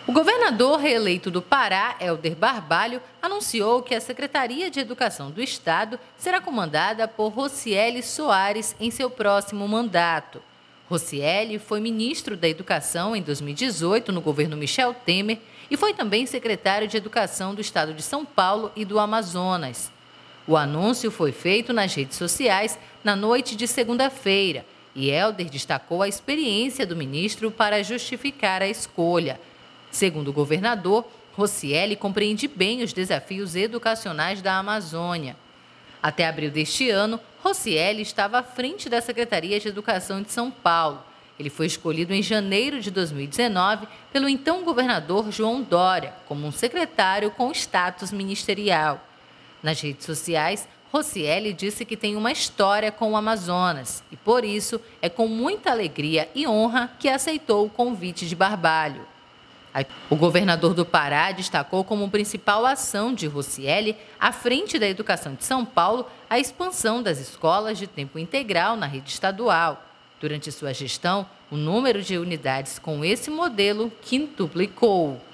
O governador reeleito do Pará, Helder Barbalho, anunciou que a Secretaria de Educação do Estado será comandada por Rocieli Soares em seu próximo mandato. Rocieli foi ministro da Educação em 2018 no governo Michel Temer e foi também secretário de Educação do Estado de São Paulo e do Amazonas. O anúncio foi feito nas redes sociais na noite de segunda-feira e Helder destacou a experiência do ministro para justificar a escolha. Segundo o governador, Rocieli compreende bem os desafios educacionais da Amazônia. Até abril deste ano, Rocieli estava à frente da Secretaria de Educação de São Paulo. Ele foi escolhido em janeiro de 2019 pelo então governador João Dória como um secretário com status ministerial. Nas redes sociais, Rocieli disse que tem uma história com o Amazonas e, por isso, é com muita alegria e honra que aceitou o convite de Barbalho. O governador do Pará destacou como principal ação de Rocieli, à frente da educação de São Paulo, a expansão das escolas de tempo integral na rede estadual. Durante sua gestão, o número de unidades com esse modelo quintuplicou.